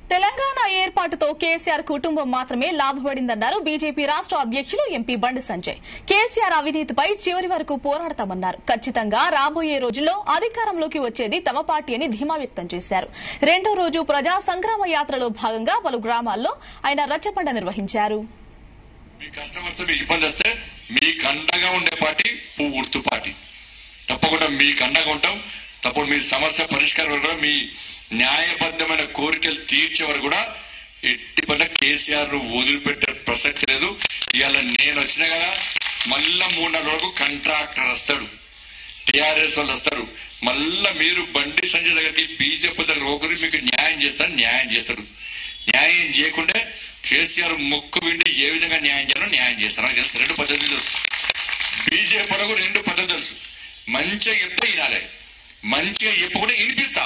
తెలంగాణ ఏర్పాటుతో కేసీఆర్ కుటుంబం మాత్రమే లాభపడిందన్నారు బీజేపీ రాష్ట్ర అధ్యక్షులు ఎంపీ బండి సంజయ్. కేసీఆర్ అవినీతిపై చివరి వరకు పోరాడతామన్నారు. ఖచ్చితంగా రాబోయే రోజుల్లో అధికారంలోకి వచ్చేది తమ పార్టీ అని ధీమా వ్యక్తం చేశారు. రెండో రోజు ప్రజా సంగ్రామ యాత్రలో భాగంగా పలు గ్రామాల్లో ఆయన రచ్చబండ నిర్వహించారు. తప్పకుండా మీకు అండగా ఉంటాం. తప్పుడు మీ సమస్య పరిష్కారం వరకు మీ న్యాయబద్దమైన కోరికలు తీర్చే వరకు కూడా ఎట్టి పట్ల కేసీఆర్ ను వదిలిపెట్టే ప్రసక్తి లేదు. ఇవాళ నేను వచ్చినా కదా మళ్ళా 3 నెలల వరకు కాంట్రాక్టర్ వస్తాడు, టీఆర్ఎస్ వాళ్ళు వస్తారు. మళ్ళా మీరు బండి సంజయ్ దగ్గరికి బీజేపీ దగ్గర ఒకరు మీకు న్యాయం చేస్తాడు. న్యాయం చేయకుండా కేసీఆర్ మొక్కు విండి ఏ విధంగా న్యాయం చేస్తారు నాకు తెలుసు. 2 పద్ధతులు తెలుసు. బీజేపీ వరకు 2 పద్ధతులు తెలుసు. మంచిగా చెప్తే వినాలి, మంచిగా చెప్పకుండా వినిపిస్తా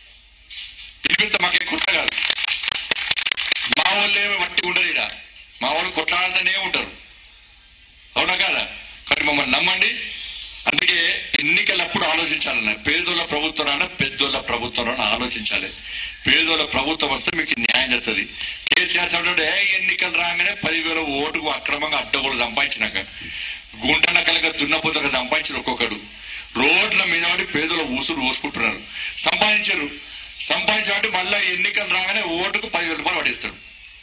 మాకేం కొత్త కాదు. మా వాళ్ళు ఏమి మట్టి ఉండరు, ఇక్కడ మా వాళ్ళు కొట్లాడుతూనే ఉంటారు, అవునా కాదా? కానీ మమ్మల్ని నమ్మండి. అందుకే ఎన్నికలప్పుడు ఆలోచించాలన్న పేదోళ్ళ ప్రభుత్వం పెద్దోళ్ళ ప్రభుత్వం ఆలోచించాలి. పేదోళ్ళ ప్రభుత్వం వస్తే మీకు న్యాయం జరుగుతుంది. కేసీఆర్ చదువుతుంటే ఎన్నికలు రాగానే 10,000 ఓటుకు అక్రమంగా అడ్డగోలు సంపాదించినాక గుంటనకలుగా దున్నపోతగా సంపాదించారు. ఒక్కొక్కడు రోడ్ల మీద పడి పేదల ఊసులు పోసుకుంటున్నారు. సంపాదించాలంటే మళ్ళా ఎన్నికలు రాగానే ఓటుకు 10,000 రూపాయలు పడేస్తాడు.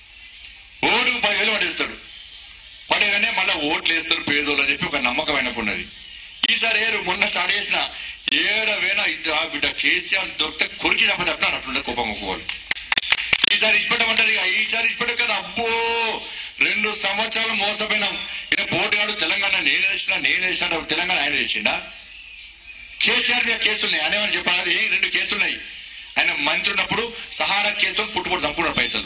పడేగానే మళ్ళా ఓట్లు వేస్తారు పేదోళ్ళు అని చెప్పి ఒక నమ్మకం అయినప్పుడున్నది. ఈసారి మొన్న స్టార్ట్ చేసిన 7,000 బిడ్డ కేసీఆర్ దొరికితే కొరికి చెప్పదు అట్లా అట్లుండే కోపం ఒప్పుకోవాలి. ఈసారి ఇచ్చిపెట్టమంటారు. ఈసారి ఇచ్చిపెట్ట కదా అబ్బో 2 సంవత్సరాలు మోసపోయినాం. ఇక పోటీగాడు తెలంగాణ నేనేసినా తెలంగాణ ఆయన చేసిండా? కేసీఆర్ మీద కేసులున్నాయి అనేమని చెప్పాలి. 2 కేసులున్నాయి. ఆయన మంత్రి ఉన్నప్పుడు సహారా కేసులు పుట్టుబడి చంపుకున్న పైసలు